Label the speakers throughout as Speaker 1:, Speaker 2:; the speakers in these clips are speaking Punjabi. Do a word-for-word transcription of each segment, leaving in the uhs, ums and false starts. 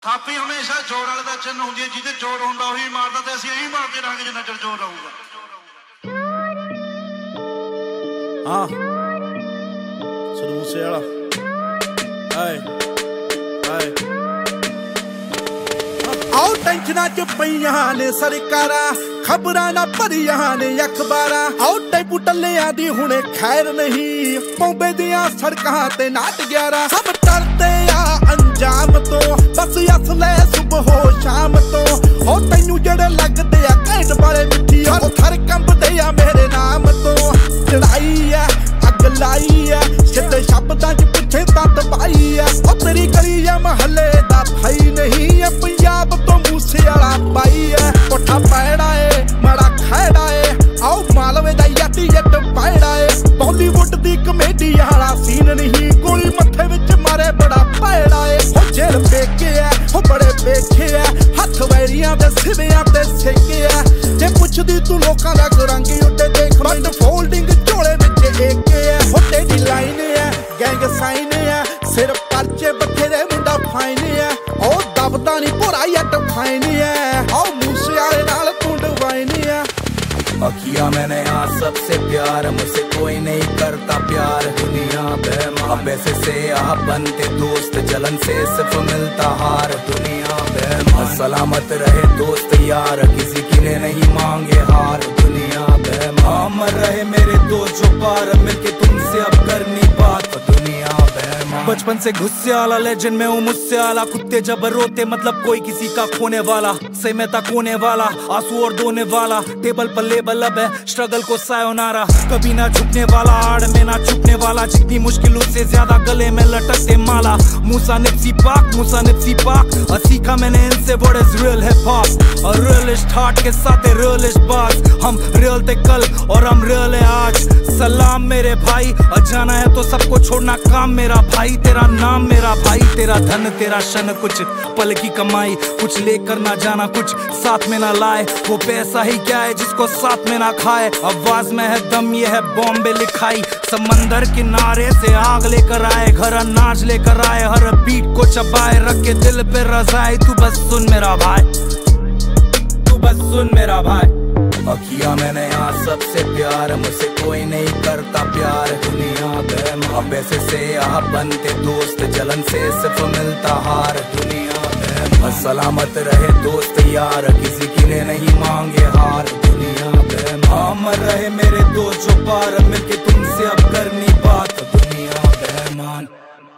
Speaker 1: ਥਾਪੀ ਹਮੇਸ਼ਾ ਜੋਰ ਵਾਲੇ ਦਾ ਚਿੰਨ ਹੁੰਦੀ ਹੈ, ਜਿਹਦੇ ਜੋਰ ਹੁੰਦਾ ਉਹੀ ਮਾਰਦਾ, ਤੇ ਅਸੀਂ ਇਹੀ ਮਾਰਦੇ ਰਹਾਂਗੇ ਜਿੰਨਾ ਚਿਰ ਜੋਰ ਰਹੂਗਾ।
Speaker 2: ਹਾਂ ਸਰੂਸੇ ਵਾਲਾ ਆਏ ਆਏ ਆਓ ਟੈਨਸ਼ਨਾਂ ਚ ਪਈਆਂ ਨੇ ਸਰਕਾਰਾਂ, ਖਬਰਾਂ ਨਾ ਭਰੀਆਂ ਨੇ ਅਖਬਾਰਾਂ। ਆਓ ਟੈਪੂ ਟੱਲਿਆਂ ਦੀ ਹੁਣੇ ਖੈਰ ਨਹੀਂ, ਬੰਬੇ ਦੀਆਂ ਸੜਕਾਂ ਤੇ ਨਾਟ ਗਿਆਰਾਂ। ਸਭ ਡਰਦੇ ਆ ਅੰਜਾਮ ਤੋਂ, ਬਸ ਅਸਲੇ ਸੁਬਹ ਸ਼ਾਮ ਤੋਂ। ਹੋ ਤੈਨੂੰ ਜਿਹੜੇ ਲੱਗਦੇ ਆ ਘੈਂਟ ਵਾਲੇ ਮਿੱਠੀ, ਉਹ ਥਰ ਕੰਬਦੇ ਆ ਮੇਰੇ ਨਾਮ ਤੋਂ। ਚੜਾਈ ਆ ਅੱਗ ਲਾਈ ਆ, ਸਿੱਧੇ ਸ਼ਬਦਾਂ ਚ ਪਿੱਛੇ ਤਾਂ ਦਬਾਈ ਆ। ਉਹ ਤੇਰੀ ਗਲੀ ਆ ਮਹੱਲੇ ਦਾ ਭਾਈ ਨਹੀਂ ਆ, ਪੰਜਾਬ ਤੋਂ ਮੂਸੇ ਵਾਲਾ ਪਾਈ ਆ। ਕੋਠਾ ਪੈੜਾ ਏ ਮਾੜਾ ਖੈੜਾ ਏ, ਆਓ ਮਾਲਵੇ ਦਾ ਯੱਟੀ ਜੱਟ ਪੈੜਾ ਏ। ਬਾਲੀਵੁੱਡ ਦੀ ਕਮੇਡੀ ਵਾਲਾ ਸੀਨ ਨਹੀਂ, ਗੋਲੀ ਮੱਥੇ ਵਿੱਚ ਮਾਰੇ ਬੜਾ ਪੈੜਾ ਏ। ਉਹ ਜੇਲ ਵੇਖੇ ਆ ਉਹ ਬੜੇ ਵੇਖੇ ਆ, ਹੱਥ ਵੈਰੀਆਂ ਦੇ ਸਿਵਿਆਂ ਤੇ ਸੇਕੇ ਆ। ਜੇ ਪੁੱਛਦੀ ਤੂੰ ਲੋਕਾਂ ਦਾ ਗੁਰੰਗੀ ਉੱਤੇ ਦੇਖ, ਬਟ ਫੋਲਡਿੰਗ ਝੋਲੇ ਵਿੱਚ ਏਕੇ ਆ। ਉਹ ਤੇਰੀ ਲਾਈਨ ਆ ਗੈਂਗ ਸਾਈਨ ਆ, ਸਿਰ ਪਰਚੇ ਬਥੇਰੇ ਮੁੰਡਾ ਫਾਈਨ ਆ। ਉਹ ਦਬਦਾ ਨੀ ਭੋਰਾ ਯੱਟ ਫਾਈਨ ਆ, ਆਓ ਮੂਸੇ ਵਾਲੇ ਨਾਲ ਤੂੰ ਡਵਾਈਨ ਆ।
Speaker 3: किया मैंने यहाँ सबसे प्यार, मुझसे कोई नहीं करता प्यार। दुनिया बेईमान पैसे से आप बनते दोस्त, जलन से सिर्फ मिलता हार। दुनिया बेईमान सलामत रहे दोस्त यार, किसी की ने नहीं मांगे हार। दुनिया बेईमान मर रहे मेरे दोस्त जो पार, मिलके तुमसे अब करनी बात। दुनिया बेईमान बचपन से गुस्से वाला, लेजेंड में हूँ मुझसे आला। कुत्ते जब रोते मतलब कोई किसी का खोने वाला, से मैं तक होने वाला, आंसू और धोने वाला। टेबल पर लेबल अब है स्ट्रगल को सायोनारा, कभी ना झुकने वाला, आड़ में ना छुपने वाला। जितनी मुश्किलों से ज्यादा गले में लटकते माला। मूसा निप्सी पाक मूसा निप्सी पाक, और सीखा मैंने इनसे what is real hip hop. और रियलिस्ट हार्ट के साथ रियलिस्ट बात, हम रियल थे कल और हम रियल है आज। सलाम मेरे भाई, और जाना है तो सबको छोड़ना काम मेरा भाई। तेरा नाम मेरा भाई, तेरा धन तेरा शन, कुछ पल की कमाई, कुछ लेकर ना जाना कुछ साथ में ना लाए। वो पैसा ही क्या है जिसको साथ में ना खाए। आवाज में है दम, ये है बॉम्बे लिखाई। समंदर किनारे से आग लेकर आए, घर अनाज लेकर आए, हर बीट को चबाए, रख के दिल पे रजाए। तू बस सुन मेरा भाई, तू बस सुन मेरा भाई। किया मैंने यहाँ सबसे प्यार, मुझसे कोई नहीं करता प्यार। दुनिया बेईमान पैसे से आप बनते दोस्त, जलन से सिर्फ मिलता हार। दुनिया बेईमान सलामत रहे दोस्त यार, किसी की ने नहीं मांगे हार। दुनिया बेईमान मर रहे मेरे दोस्त जो पार, मिलके तुमसे अब करनी बात। दुनिया बेईमान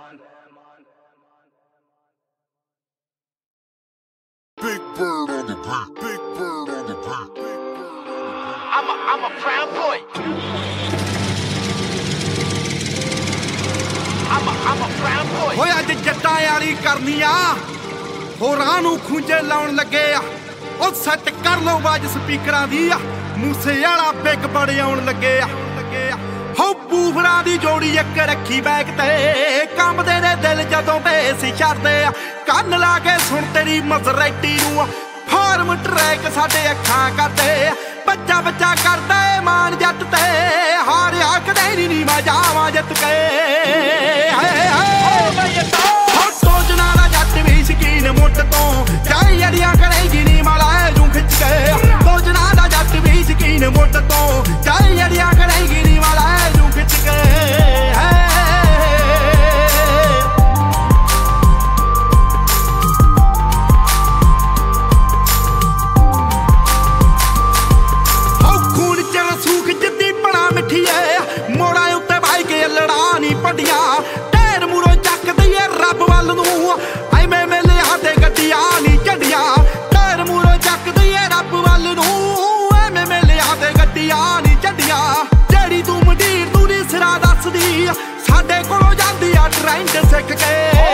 Speaker 4: Big bird on the beat, big bird on the beat.
Speaker 5: I'm a, I'm a proud boy. I'm a, I'm a proud boy.
Speaker 2: ਓਏ ਅੱਜ ਜੱਟਾਂ ਯਾਰੀ ਕਰਨੀ ਆ, ਹੋਰਾਂ ਨੂੰ ਖੁੰਝੇ ਲਾਉਣ ਲੱਗੇ ਆ। ਉਹ ਸੈੱਟ ਕਰ ਲਓ ਬਾਜ ਸਪੀਕਰਾਂ ਦੀ ਆ, ਮੂਸੇ ਵਾਲਾ ਬਿਗ ਬੜੇ ਆਉਣ ਲੱਗੇ ਆ। ਹੋ ਬੂਫਰਾਂ ਦੀ ਜੋੜੀ ਇੱਕ ਰੱਖੀ ਬੈਕ ਤੇ, ਕੰਬਦੇ ਨੇ ਦਿਲ ਜਦੋਂ ਬੇਸ ਛੱਡਦੇ ਆ। ਕੰਨ ਲਾ ਕੇ ਸੁਣ ਤੇਰੀ ਮਜ਼ਰੈਟੀ ਨੂੰ, ਫਾਰਮ ਟਰੈਕ ਸਾਡੇ ਅੱਖਾਂ ਕਰਦੇ। ਬੱਚਾ ਬੱਚਾ ਕਰਦਾ ਏ ਮਾਨ ਜੱਟ ਤੇ, ਹਾਰਿਆ ਕਦੇ ਨੀ ਮੈਂ ਜਾਵਾਂ ਜਿੱਤ ਕੇ। ਸੋਚਣਾ ਦਾ ਜੱਟ ਵੀ ਸ਼ਕੀਨ ਮੁੱਢ ਤੋਂ, ਚਾਈ ਅੜੀਆਂ ਕਰੇਗੀ ਨੀ ਮਾਲਾ ਜੂ ਖਿੱਚ ਕੇ। ਸੋਚਣਾ ਦਾ ਜੱਟ ਵੀ ਸ਼ਕੀਨ ਮੁੱਢ ਤੋਂ, ਚਾਈ ਅੜੀਆਂ ਕਰੇਗੀ ਨੀ ਮਾਲਾ ਜੂ ਖਿੱਚ ਕੇ। ਮੋੜਾਂ ਉੱਤੇ ਬਾਈ ਕੇ ਲੜਾ ਨੀ ਪੱਡੀਆਂ, ਟੈਰ ਮੂਰੋਂ ਚੱਕ ਦਈਏ ਰੱਬ ਵੱਲ ਨੂੰ। ਐਵੇਂ ਮੇਲਿਆਂ ਤੇ ਗੱਡੀਆਂ ਨੀ ਝੰਡੀਆਂ, ਟੈਰ ਮੂਰੋਂ ਚੱਕ ਦਈਏ ਰੱਬ ਵੱਲ ਨੂੰ। ਐਵੇਂ ਮੇਲਿਆਂ ਤੇ ਗੱਡੀਆਂ ਨੀ ਝੰਡੀਆਂ, ਜਿਹੜੀ ਤੂੰ ਮੰਡੀਰ ਤੂੰ ਨੀ ਸਿਰਾ ਦੱਸਦੀ, ਸਾਡੇ ਕੋਲੋਂ ਜਾਂਦੀ ਆ ਟ੍ਰੈਂਡ ਸਿੱਖ ਕੇ।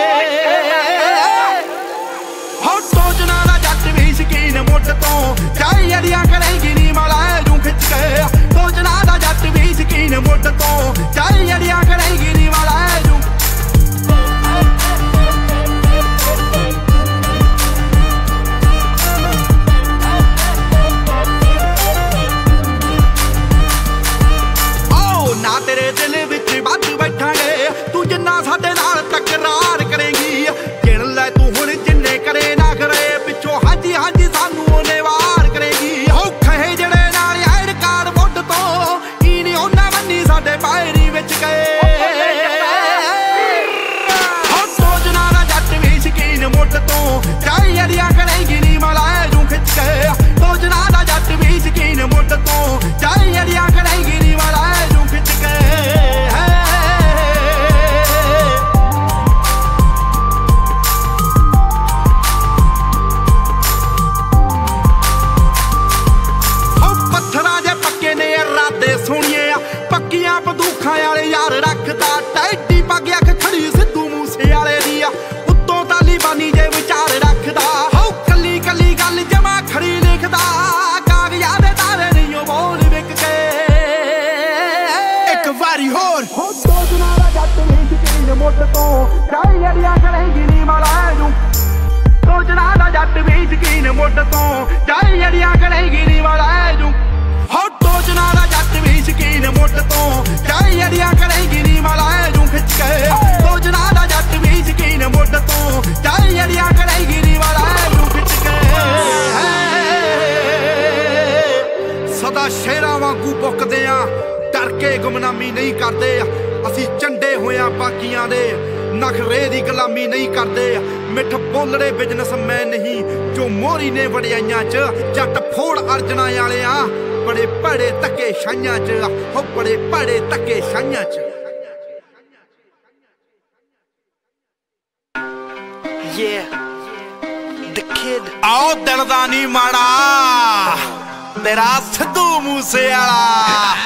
Speaker 2: ਹੋ ਸੋਚਣਾ ਦਾ ਜੱਟ ਵੀ ਸ਼ਕੀਨ ਮੁੱਢ ਤੋਂ, ਚਾਈ ਅੜੀਆਂ ਕਰੇਗੀ ਨੀ ਮਾਲਾ ਜੂ ਖਿੱਚ ਕੇ। ਸੋਚਣਾ ਦਾ ਜੱਟ ਵੀ ਸ਼ਕੀਨ ਮੁੱਢ ਤੋਂ, ਚਾਈ ਅੜੀਆਂ ਕਰੇਗੀ ਨੀ ਮਾਲਾ ਜੂ। ਓ ਨਾ ਤੇਰੇ ਦਿਲ ਵਿੱਚ ਵੱਧ ਬੈਠਾਂਗੇ, ਤੂੰ ਜਿੰਨਾ ਸਾਡੇ ਨਾਲ ਤਕਰਾਰ ਕਰੇਗੀ। ਗਿਣ ਲੈ ਤੂੰ ਹੁਣ ਜਿੰਨੇ ਕਰੇ ਸ਼ਕੀਨ ਮੁੱਢ ਤੋਂ ਜਾਈ ਜੜੀਆਂ ਕਰੇਗੀ ਨੀ ਵਾਲਾ ਜੂ ਹੋ ਟੋਚਨਾ ਦਾ ਜੱਟ ਵੀ ਸ਼ਕੀਨ ਮੁੱਢ ਤੋਂ ਜਾਈ ਜੜੀਆਂ ਕਰੇਗੀ ਨੀ ਵਾਲਾ ਜੂ ਖਿੱਚ ਕੇ ਟੋਚਨਾ ਦਾ ਜੱਟ ਵੀ ਸ਼ਕੀਨ ਮੁੱਢ ਤੋਂ ਜਾਈ ਜੜੀਆਂ ਕਰੇਗੀ ਨੀ ਵਾਲਾ ਜੂ ਖਿੱਚ ਕੇ ਸਦਾ ਸ਼ੇਰਾਂ ਵਾਂਗੂ ਬੁੱਕਦੇ ਆ ਡਰ ਕੇ ਗੁਮਨਾਮੀ ਨਹੀਂ ਕਰਦੇ ਅਸੀਂ ਚੰਡੇ ਹੋਇਆ ਬਾਕੀਆਂ ਦੇ ਨਖਰੇ ਦੀ ਗੁਲਾਮੀ ਨਹੀਂ ਕਰਦੇ ਮਿੱਠ ਬੋਲੜੇ ਬਿਜ਼ਨਸ ਮੈਂ ਨਹੀਂ ਜੋ ਮੋਰੀ ਨੇ ਵੜਿਆਈਆਂ ਚ ਜੱਟ ਫੋੜ ਅਰਜਣਾ ਵਾਲਿਆਂ ਬੜੇ ਭੜੇ ਧੱਕੇ ਛਾਈਆਂ ਚ ਹੋ ਬੜੇ ਭੜੇ ਧੱਕੇ ਛਾਈਆਂ ਚ
Speaker 6: Yeah, the kid.
Speaker 2: ਆਓ ਦਿਲ ਦਾ ਨੀ ਮਾੜਾ ਤੇਰਾ ਸਿੱਧੂ ਮੂਸੇ ਵਾਲਾ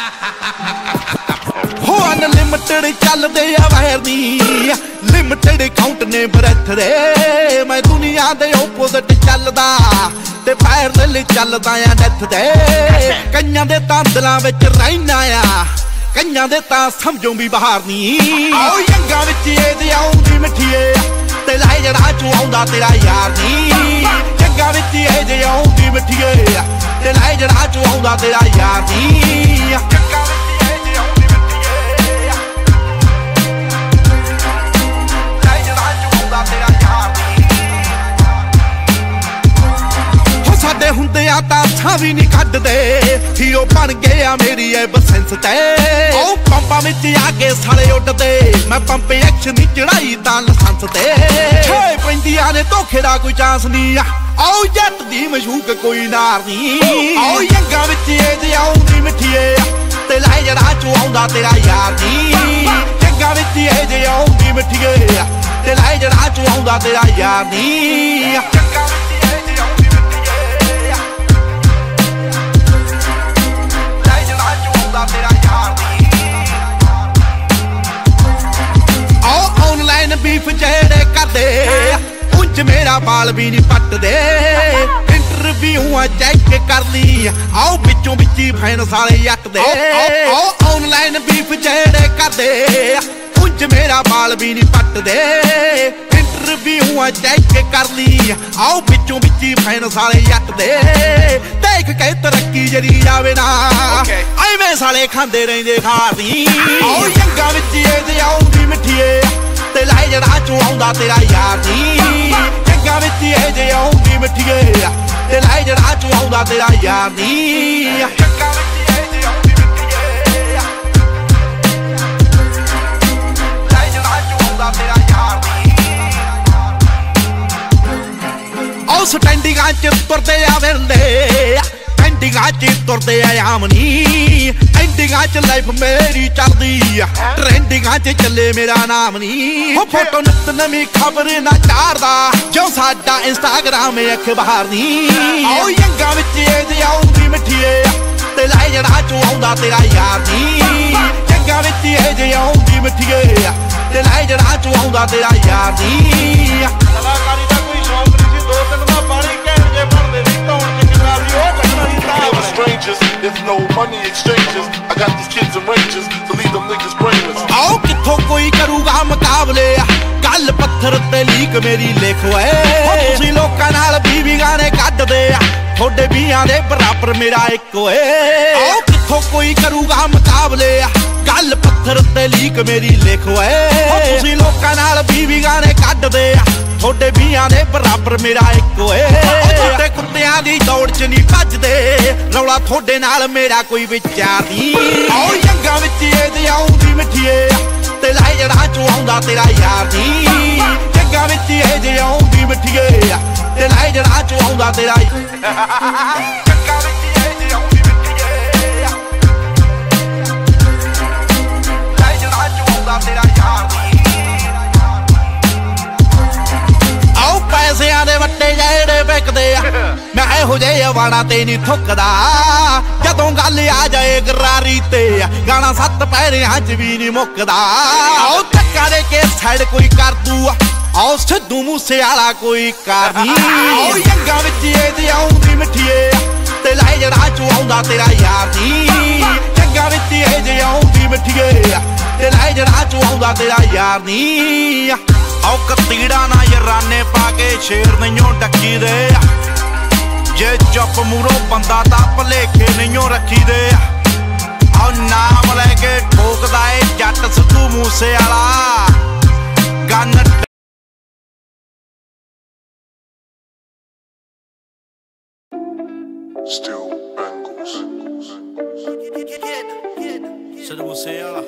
Speaker 2: ਹੋ ਅਨਲਿਮਟਡ ਚੱਲਦੇ ਆ ਵੈਰ ਨੀ ਲਿਮਟਡ ਕਾਊਂਟ ਨੇ ਬਰਥ ਦੇ ਮੈਂ ਦੁਨੀਆ ਦੇ ਓਪੋਜ਼ਿਟ ਚੱਲਦਾ ਤੇ ਪੈਰਲ ਚੱਲਦਾ ਆ ਡੈਥ ਦੇ ਕਈਆਂ ਦੇ ਤਾਂ ਦਿਲਾਂ ਵਿੱਚ ਰਹਿਣਾ ਆ ਕਈਆਂ ਦੇ ਤਾਂ ਸਮਝੋਂ ਵੀ ਬਾਹਰ ਨੀ ਆਓ ਯੰਗਾਂ ਵਿੱਚ ਇਹਦੇ ਆਉਂਦੀ ਮਿੱਠੀਏ ਤੇ ਲੈ ਜੜਾ ਚੋਂ ਆਉਂਦਾ ਤੇਰਾ ਯਾਰ ਨੀ ਯੰਗਾਂ ਵਿੱਚ ਇਹਦੇ ਆਉਂਦੀ ਮਿੱਠੀਏ ਤੇ ਲੈ ਜੜਾ ਚੋਂ ਆਉਂਦਾ ਤੇਰਾ ਯਾਰ ਨੀ ਸਾਡੇ ਹੁੰਦੇ ਆ ਤਾਂ ਅੱਛਾ ਵੀ ਨਹੀਂ ਕੱਢਦੇ ਹੀਰੋ ਬਣ ਗਏ ਆ ਮੇਰੀ ਐ ਬਸੈਂਸ ਤੇ ਉਹ ਪੰਪਾਂ ਵਿੱਚ ਆ ਕੇ ਸਾਲੇ ਉੱਡਦੇ ਮੈਂ ਪੰਪ ਐਕਸ਼ਨ ਦੀ ਚੜਾਈ ਤਾਂ ਲਸੰਸ ਤੇ ਛੇ ਪੈਂਦੀਆਂ ਨੇ ਧੋਖੇ ਦਾ ਕੋਈ ਚਾਂਸ ਨਹੀਂ ਆ ਆਓ ਜੱਟ ਦੀ ਮਸ਼ੂਕ ਕੋਈ ਨਾਰ ਨਹੀਂ ਆਓ ਯੰਗਾਂ ਵਿੱਚ ਇਹਦੇ ਆਉਂਦੀ ਮਿੱਠੀਏ ਤੇ ਲੈ ਜੜਾ ਚੋਂ ਆਉਂਦਾ ਤੇਰਾ ਯਾਰ ਨਹੀਂ ਯੰਗਾਂ ਵਿੱਚ ਇਹਦੇ ਆਉਂਦੀ ਮਿੱਠੀਏ ਤੇ ਲੈ ਜੜਾ ਚੋਂ ਆਉਂਦਾ ਤੇਰਾ ਯਾਰ ਨਹੀਂ ਬੀਫ ਜਿਹੜੇ ਕਰਦੇ ਉਂਝ ਮੇਰਾ ਬਾਲ ਵੀ ਨਹੀਂ ਪੱਟਦੇ ਇੰਟਰਵਿਊਆਂ ਚੈੱਕ ਕਰ ਲਈ ਆਓ ਵਿੱਚੋਂ ਵਿੱਚੀ ਫੈਨ ਸਾਲੇ ਜੱਟ ਦੇ ਆਓ ਆਨਲਾਈਨ ਬੀਫ ਜਿਹੜੇ ਕਰਦੇ ਉਂਝ ਮੇਰਾ ਬਾਲ ਵੀ ਨਹੀਂ ਪੱਟਦੇ ਇੰਟਰਵਿਊਆਂ ਚੈੱਕ ਕਰ ਲਈ ਆਓ ਵਿੱਚੋਂ ਵਿੱਚੀ ਫੈਨ ਸਾਲੇ ਜੱਟ ਦੇ ਦੇਖ ਕੇ ਤਰੱਕੀ ਜਰੀ ਜਾਵੇ ਨਾ ਐਵੇਂ ਸਾਲੇ ਖਾਂਦੇ ਰਹਿੰਦੇ ਖਾਣੀ ਆਓ ਯੰਗਾਂ ਵਿੱਚ ਇਹਦੇ ਆਉਂਦੀ ਮਿੱਠੀਏ ਤੇ ਲੈ ਜੜਾ ਚੋਂ ਆਉਂਦਾ ਤੇਰਾ ਯਾਰ ਨੀ ਜੱਗਾਂ ਵਿੱਚ ਇਹ ਜੇ ਆਉਂਦੀ ਮਿੱਠੀਏ ਤੇ ਲੈ ਜੜਾ ਚੋਂ ਆਉਂਦਾ ਤੇਰਾ ਯਾਰ ਨੀ ਜੱਗਾਂ ਵਿੱਚ ਇਹ ਜੇ ਆਉਂਦੀ ਮਿੱਠੀਏ ਲੈ ਜੜਾ ਚੋਂ ਆਉਂਦਾ ਤੇਰਾ ਯਾਰ ਨੀ ਆਓ ਸਟੈਂਡਿੰਗਾਂ ਚ ਤੁਰਦੇ ਆ ਵੇਲੇ ਐਂਡਿੰਗਾਂ ਚ ਤੁਰਦੇ ਆ ਆਮਨੀ ਐਂਡਿੰਗਾਂ ਚ ਲਾਈਫ ਮੇਰੀ ਚੱਲਦੀ ਆ ਟ੍ਰੈਂਡਿੰਗਾਂ ਚ ਚੱਲੇ ਮੇਰਾ ਨਾਮ ਨੀ ਉਹ ਫੋਟੋ ਨਿੱਤ ਨਵੀਂ ਖਬਰ ਨਾ ਚਾੜਦਾ ਜੋ ਸਾਡਾ ਇੰਸਟਾਗ੍ਰਾਮ ਅਖਬਾਰ ਨੀ ਆਓ ਯੰਗਾਂ ਵਿੱਚ ਇਹਦੇ ਆਉਂਦੀ ਮਿੱਠੀਏ ਤੇ ਲੈ ਜੜਾ ਚੋਂ ਆਉਂਦਾ ਤੇਰਾ ਯਾਰ ਨੀ ਯੰਗਾਂ ਵਿੱਚ ਇਹਦੇ ਆਉਂਦੀ ਮਿੱਠੀਏ ਤੇ ਲੈ ਜੜਾ ਚੋਂ ਆਉਂਦਾ ਤੇਰਾ ਯਾਰ ਨੀ ਕਲਾਕਾਰੀ ਦਾ ਕੋਈ ਸ਼ੌਂਕ ਨਹੀਂ ਸੀ ਦੋ ਤਿੰਨ ਦਾ ਪਾਣੀ ਕਹਿਣ ਜੇ ਬਣਦੇ ਸੀ ਧੌਣ ਚ ਕਿੰਨਾ ਵੀ ਉਹ ਕੱਢਣਾ ਨਹੀਂ ਤਾਂ
Speaker 4: strangers, there's no money exchanges. I got these kids in ranges to leave them niggas brainless.
Speaker 2: ਆਓ ਕਿੱਥੋਂ ਕੋਈ ਕਰੂਗਾ ਮੁਕਾਬਲੇ ਗੱਲ ਪੱਥਰ ਤੇ ਲੀਕ ਮੇਰੀ ਲਿਖ ਓਏ ਤੁਸੀਂ ਲੋਕਾਂ ਨਾਲ ਬੀਵੀ ਗਾਣੇ ਕੱਢਦੇ ਆ ਤੁਹਾਡੇ ਵੀਆਂ ਦੇ ਬਰਾਬਰ ਮੇਰਾ ਇੱਕ ਓਏ ਆਓ ਕਿੱਥੋਂ ਕੋਈ ਕਰੂਗਾ ਮੁਕਾਬਲੇ ਗੱਲ ਪੱਥਰ ਤੇ ਲੀਕ ਮੇਰੀ ਲਿਖ ਓਏ ਤੁਸੀਂ ਲੋਕਾਂ ਨਾਲ ਬੀਵੀ ਗਾਣੇ ਕੱਢਦੇ ਆ ਤੁਹਾਡੇ ਵੀਆਂ ਦੇ ਬਰਾਬਰ ਮੇਰਾ ਇੱਕ ਓਏ ਤੁਹਾਡੇ ਕੁੱਤਿਆਂ ਦੀ ਦੌੜ ਚ ਨਹੀਂ ਭੱਜਦੇ ਰੌਲਾ ਤੁਹਾਡੇ ਨਾਲ ਮੇਰਾ ਕੋਈ ਵਿਚਾਰ ਨਹੀਂ ਆਓ ਯੰਗਾਂ ਵਿੱਚ ਇਹਦੇ ਆਉਂਦੀ ਮਿੱਠੀਏ ਤੇ ਲੈ ਜੜਾ ਚੋਂ ਆਉਂਦਾ ਤੇਰਾ ਯਾਰ ਨਹੀਂ ਜੱਗਾਂ ਵਿੱਚ ਇਹਦੇ ਆਉਂਦੀ ਮਿੱਠੀਏ ਤੇ ਲੈ ਜੜਾ ਚੋਂ ਆਉਂਦਾ ਤੇਰਾ ਜੱਗਾਂ ਵਿੱਚ ਇਹਦੇ ਆਉਂਦੀ ਮਿੱਠੀਏ ਲੈ ਜੜਾ ਚੋਂ ਆਉਂਦਾ ਤੇਰਾ ਯਾਰ ਆਓ ਪੈਸਿਆਂ ਦੇ ਵੱਟੇ ਜਿਹੜੇ ਵਿਕਦੇ ਆ ਮੈਂ ਇਹੋ ਜਿਹੇ ਵਾਣਾ ਤੇ ਨਹੀਂ ਥੁੱਕਦਾ ਜਦੋਂ ਗੱਲ ਆ ਜਾਏ ਗਰਾਰੀ ਤੇ ਗਾਣਾ ਸੱਤ ਪੈਰਿਆਂ ਚ ਵੀ ਨਹੀਂ ਮੁੱਕਦਾ ਆਓ ਧੱਕਾ ਦੇ ਕੇ ਸਾਈਡ ਕੋਈ ਕਰ ਦੂ ਆਓ ਸਿੱਧੂ ਮੂਸੇ ਵਾਲਾ ਕੋਈ ਕਰ ਨਹੀਂ ਆਓ ਯੰਗਾਂ ਵਿੱਚ ਇਹਦੇ ਆਉਂਦੀ ਮਿੱਠੀਏ ਤੇ ਲੈ ਜੜਾ ਚੋਂ ਆਉਂਦਾ ਤੇਰਾ ਯਾਰ ਨਹੀਂ ਯੰਗਾਂ ਵਿੱਚ ਇਹਦੇ ਆਉਂਦੀ ਮਿੱਠੀਏ ਤੇ ਲੈ ਜੜਾ ਚੋਂ ਆਉਂਦਾ ਤੇਰਾ ਯਾਰ ਨਹੀਂ ਆਓ ਕਤੀੜਾ ਨਾ ਯਾਰਾਨੇ ਪਾ ਕੇ ਸ਼ੇਰ ਨਹੀਂਓ ਡੱਕੀ ਦੇ जे चुप मूरों बंदा तां भलेखे नहीं रखी दे और नाम लैके ठोकदा ए जट Sidhu Moose Wala gun
Speaker 4: Still bangles.
Speaker 2: Sidhu Moose Wala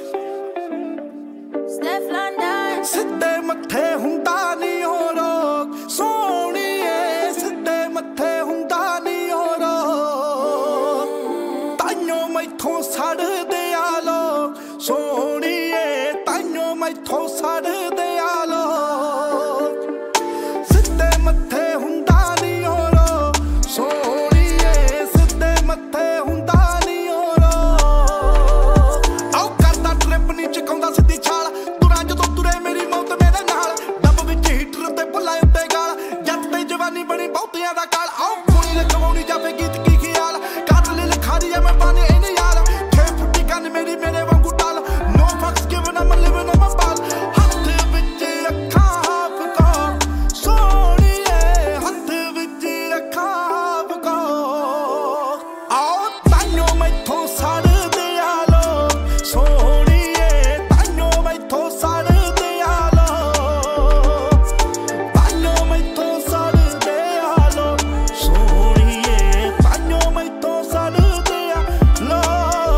Speaker 7: Steph London
Speaker 2: सिद्धे मत्थे हुंदा नी ओ रोग सोहणीए सिद्धे मत्थे हुंदा नी ओ रोग ताइयों मैथों सड़दे आ लोग सोहणीए ताइयों मैथों सड़दे आ लोग सिद्धे मत्थे हुंदा नी ओ रोग सोहणीए सिद्धे मत्थे हुंदा नी ओ रोग आओ करदा ट्रिप नी चकाउंदा सिद्धी छाल तुरां जदों तुरे मेरी मौत मेरे नाल डब विच हीटर ते भुलाए उत्ते गाल जट ते जवानी बनी बहुतियां दा काल आओ कुड़ी लखवाउणी जावे गीत की खियाल कातले लखारी आ मैं पाने इन यार छे फुट्टी कन मेरी मेरे वांगू टाल no fucks given I'm living on my ball हत्थ विच रखा फको सोहणीए हत्थ विच रखा फको आओ ताइयों मैथों सड़दे आ लोग सोहणीए ताइयों मैथों सड़दे आ लोग ताइयों मैथों सड़दे आ लोग सोहणीए ताइयों मैथों सड़दे आ लोग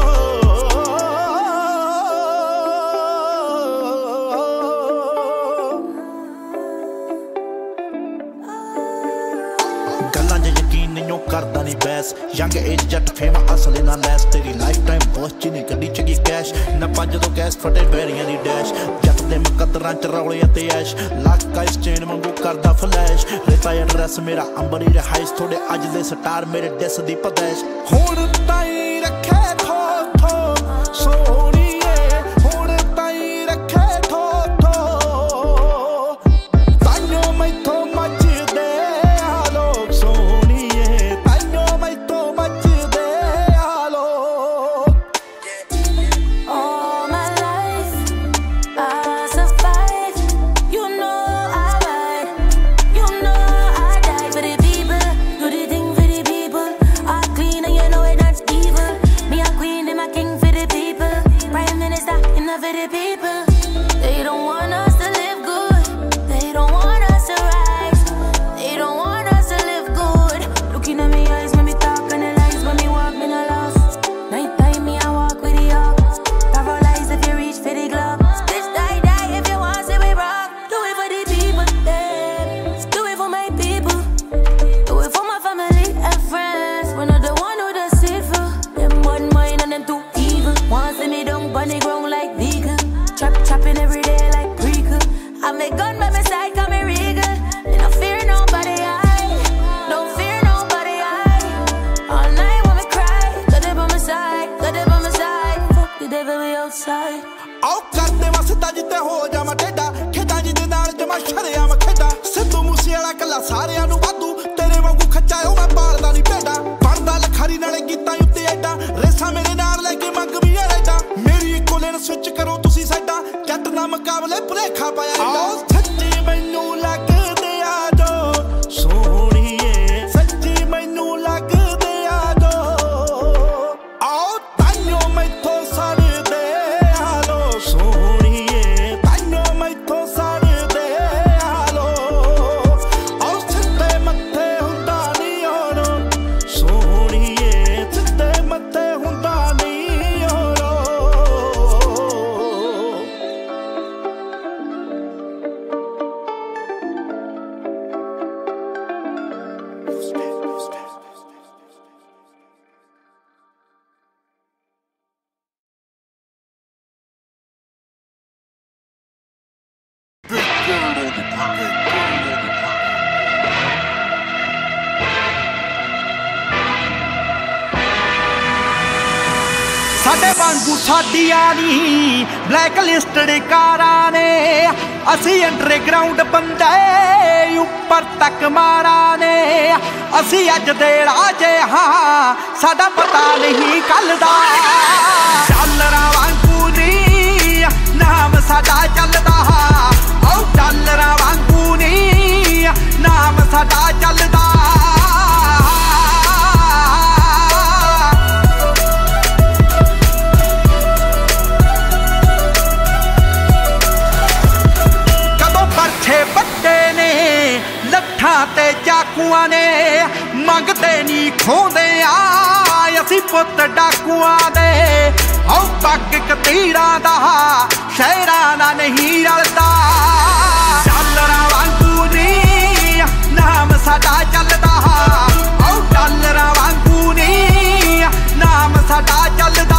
Speaker 2: गल्लां च यकीन नहीं करदा नहीं बैस यंग एज जट फेम असल ना लैस तेरी लाइफ टाइम बॉस ची नहीं गड्डी च की कैश नप्पा जदों गैस फटे बैरियां दी डैश जट दे मुकद्दरां च रौले ते ऐश लाका इस चेन वांगू करदा फ्लैश रेता एड्रैस मेरा अंबरी रिहाइश थोड़े अज दे स्टार मेरे डिस दी पदैश हुण ताई रखे थो थो सोहणीए हुण ताई रखे थो थो ताइयों मैथों मचदे आ लोग सोहणीए ताइयों मैथों मचदे आ लोग
Speaker 7: all my life I survived you know I ride you know I die for the people do the thing for the people I clean and you know it not evil me a queen and my king for the people prime minister enough for the people they don't want us to live good they don't want us to rise they don't want us to live good looking at me eyes when me talk and the lies when me walk me no lost night time me I walk with the ops paralyzed if you reach for the glove bitch die die if you want see we rock do it for the people them do it for my people do it for my family and friends we're not the one who does it for them one mind and them too evil want see me down bunny ground like vegan chop chopping every day like prequel I make gun by my side come me regal me no fear nobody I don't fear nobody I all night when me cry got it by my side got it by my side fuck the devil we outside
Speaker 2: आओ करदे वसदा जिते हो जावां टेढ़ा खेडां जिदे नाल जमा शरिया मैं खेडा सिद्धू मूसे वाला कला सारियां नूं वाधू तेरे वांगू खच्चायो मैं पालदा नहीं भेडा बनदा लखारी नाले गीतां उत्ते एडा रेसा मेरे नाल लेके मंग भी रेडा मेरी इक्को लेन स्विच करो तुसी साडा जट ना मुकाबले भुलेखा पाया आओ सच्ची मैनू लगदे आ जो सोहणीए सच्ची मैनू लगदे आ जो आओ ताइयों मैथों सड़दे आ लोग सोहणीए ताइयों मैथों सड़दे आ लोग आओ सिद्धे मत्थे हुंदा नी ओ रोग सोहणीए सिद्धे मत्थे हुंदा नी ओ रोग ਸਾਡੇ ਵਾਂਗੂ ਸਾਡੀਆਂ ਨੀ ਬਲੈਕ ਲਿਸਟਡ ਕਾਰਾਂ ਨੇ ਅਸੀਂ ਅੰਡਰਗਰਾਉਂਡ ਬੰਦੇ ਉੱਪਰ ਤੱਕ ਮਾਰਾਂ ਨੇ ਅਸੀਂ ਅੱਜ ਦੇ ਰਾਜੇ ਹਾਂ ਸਾਡਾ ਪਤਾ ਨਹੀਂ ਕੱਲ ਦਾ ਡਾਲਰਾਂ ਵਾਂਗੂ ਨੀ ਨਾਮ ਸਾਡਾ ਚੱਲਦਾ ਓ ਡਾਲਰਾਂ ਵਾਂਗੂ ਨੀ ਨਾਮ ਸਾਡਾ ਚੱਲਦਾ ते चाकुआं ने मंगते नी खोंदे आ असीं पुत डाकुआं दे औ पग कतीरां दा शहरां नाल नहीं रलदा डॉलरां वांगू नी नाम साडा चलदा औ डॉलरां वांगू नी नाम साडा चलदा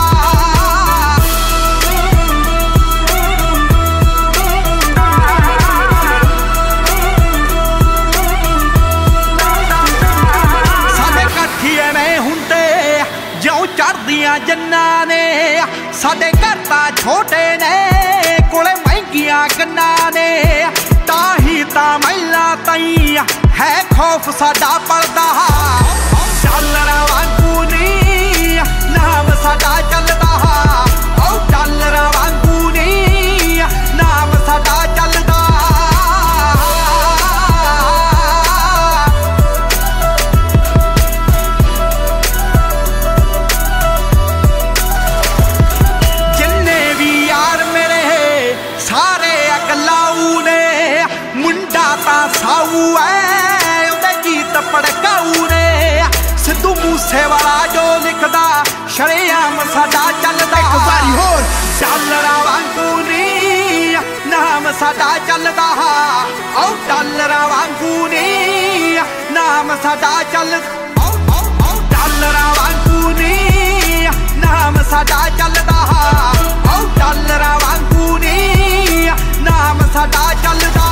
Speaker 2: चढ़दियां जन्ना ने साडे घर तां छोटे ने कोले महंगियां गन्ना ने ताही तां महिलां ताईं है खौफ साडा पलदा डॉलरां वांगू नी नाम साडा चलदा औ डॉलरां वांगू नी नाम साडा चलदा साऊ है उदे गीत पड़काऊ ने सिद्धू मूसे वाला जो लिखदा शरेआम साडा चलदा एक बारी होर डॉलरां वांगू नी नाम साडा चलदा औ डॉलरां वांगू नी नाम साडा चलदा औ डॉलरां वांगू नी नाम साडा चलदा औ डॉलरां वांगू नी नाम साडा चलदा